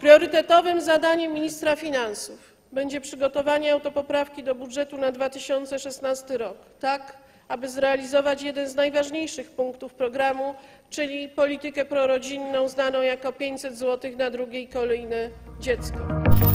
Priorytetowym zadaniem ministra finansów będzie przygotowanie autopoprawki do budżetu na 2016 rok, tak aby zrealizować jeden z najważniejszych punktów programu, czyli politykę prorodzinną znaną jako 500 zł na drugie i kolejne dziecko.